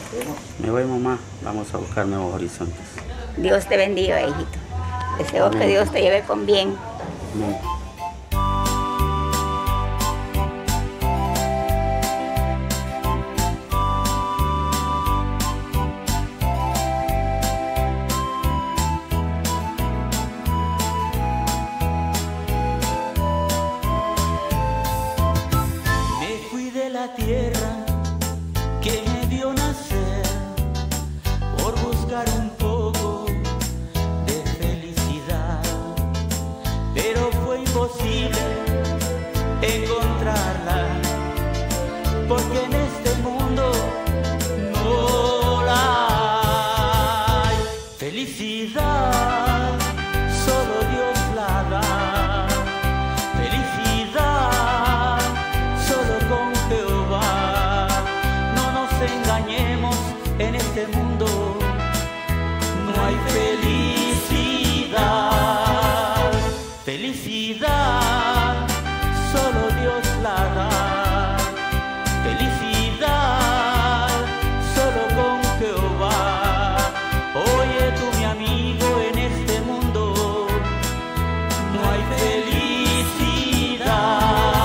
Me voy, mamá. Vamos a buscar nuevos horizontes. Dios te bendiga, hijito. Deseo Amén. que Dios te lleve con bien. Amén. Me fui de la tierra que me vio nacer por buscar un poco de felicidad, pero fue imposible encontrarla, porque en este mundo no la hay. Felicidad solo Dios la da, felicidad solo con Jehová. No nos engañemos, en este mundo no hay felicidad. Felicidad solo Dios la da, felicidad solo con Jehová. Oye tú, mi amigo, en este mundo no hay felicidad.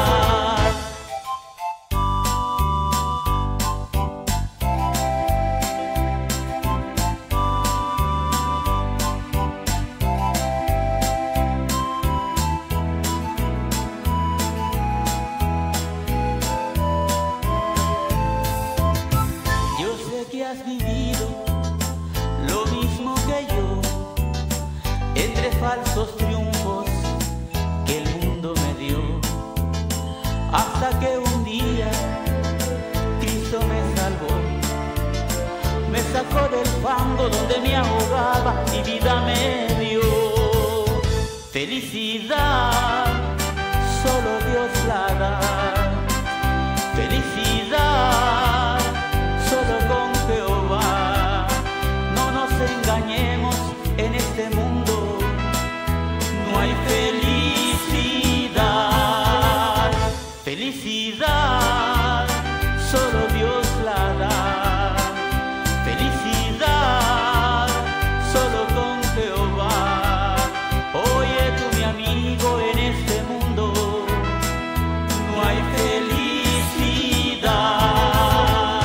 Yo sé que has vivido lo mismo que yo, entre falsos triunfos que el mundo me dio, hasta que un día Cristo me salvó, me sacó del fango donde me ahogaba y vida me dio. Felicidad solo Dios la da, felicidad solo con Jehová. No nos engañemos, en este mundo no hay felicidad. Felicidad solo Dios la da, felicidad solo con Jehová. Oye tú, mi amigo, en este mundo no hay felicidad.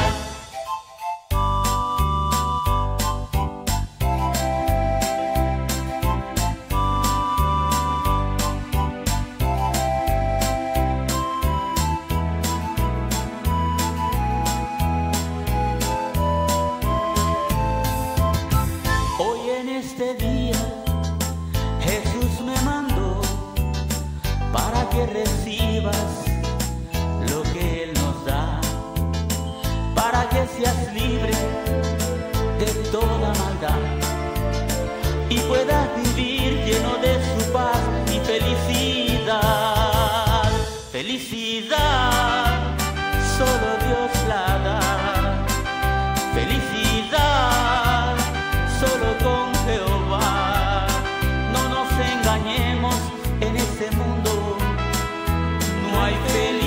Hoy en este día Jesús me mandó para que recibas lo que Él nos da, para que seas libre de toda maldad y puedas vivir lleno de su paz y felicidad. Felicidad solo Dios la da, felicidad solo con Jehová. No nos engañemos, en este mundo no hay felicidad.